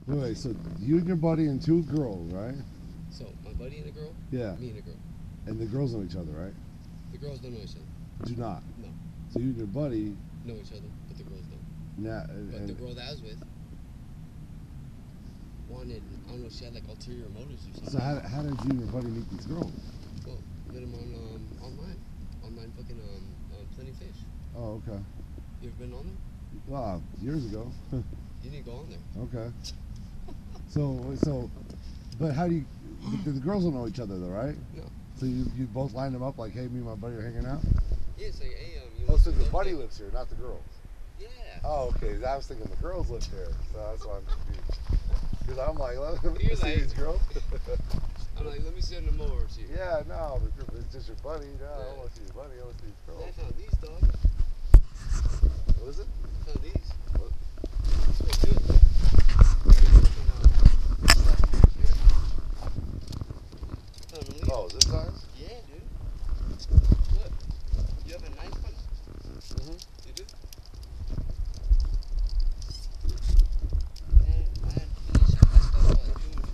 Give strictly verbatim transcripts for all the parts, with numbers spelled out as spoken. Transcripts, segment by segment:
Wait, wait, so you and your buddy and two girls, right? So my buddy and a girl. Yeah. Me and a girl. And the girls know each other, right? The girls don't know each other. Do not. No. So you and your buddy know each other, but the girls don't. now. And, but and the girl that I was with wanted, I don't know, she had like ulterior motives or something. So how, how did you and your buddy meet these girls? Well, met them on um, online, online fucking um, um Plenty Fish. Oh, okay. You ever been on there? Wow, years ago. You need to go on there. Okay. So so, but how do you? The, the girls don't know each other though, right? No. So you, you both lined them up like, hey, me and my buddy are hanging out. Yeah, so hey, um, you Oh, want so to the go buddy there? lives here, not the girls. Yeah. Oh, okay. I was thinking the girls live there, so that's why I'm confused. Because I'm like, let me You're see like- these girls. I'm like, let me send them over to you. Yeah, no, the group it's just your buddy. No, I Yeah. don't want to see your buddy. I want to see these I girls. found these, dog. What is it? I found these. What? That's what I do. Oh, this size? Yeah, dude. Look. You have a knife on it? Mm-hmm. You do? Man, I had to finish it. I stopped all I do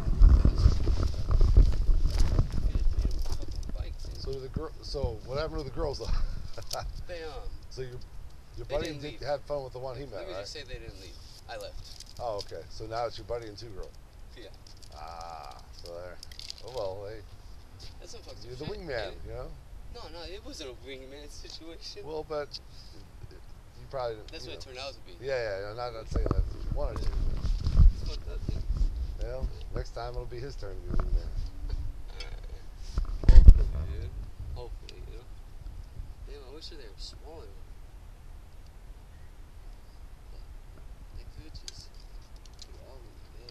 was So the girl. So what happened to the girls though? They, um, So your your They buddy didn't did, leave. had fun with the one he met, let me right? just say they didn't leave. I left. Oh, okay. So now it's your buddy and two girls. Yeah. Ah, so there. Oh well, hey, That's some fucked up you're the shit, wingman, man. you know. No, no, it wasn't a wingman situation. Well, but you probably. That's you what it know. turned out to be. Yeah, yeah. I'm not, not saying that you wanted to. It's fucked up, dude. Well, next time it'll be his turn to be the wingman. Hopefully, dude. Hopefully, you know. Damn, I wish they were smaller. They could just do all of them.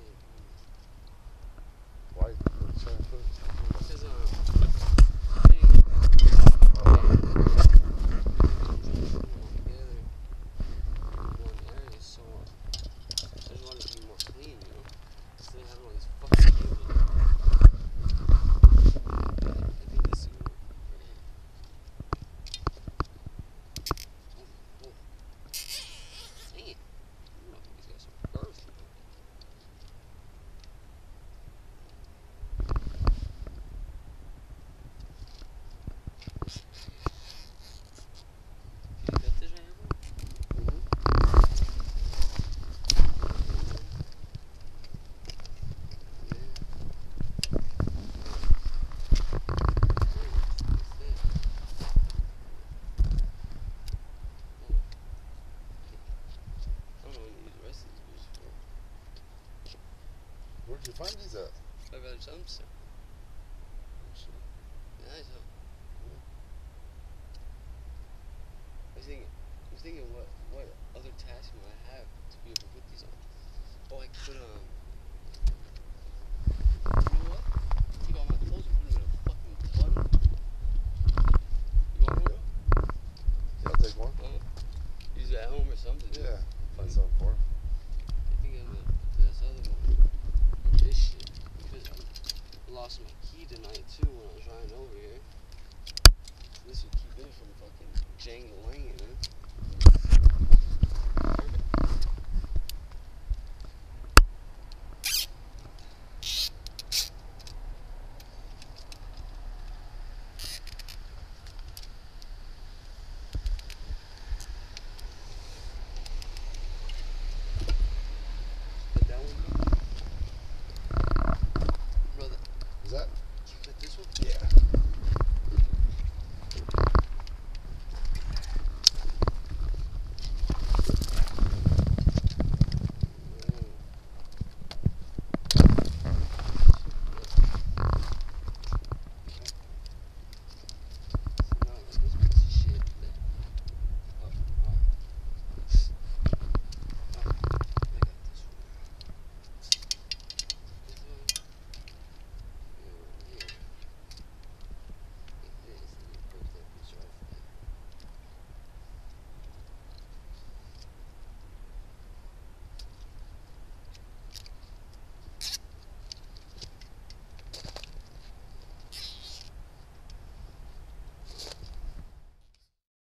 Why? What are you trying to put? Because, um, they didn't put them all together in one area, so I just wanted to be more clean, you know? Instead of having all these fucking cables. I think this is good. Oh, oh. Dang it. You know, these guys are perfect. Can you cut this right here, bro? I don't know what you use the rest of these boots for. Where'd you find these at? I've got a dumpster. Nice, huh? I was thinking, I was thinking what, what other tasks might I have to be able to put these on. Oh, I could, um, you know what? Take all my clothes and put them in a fucking bundle. You want one? Yeah, I'll take one. Uh, use it at home or something. Yeah, find something for him. I think I'm gonna do this other one. This shit. Because I lost my key tonight too when I was riding over here. This would keep it from fucking jangling.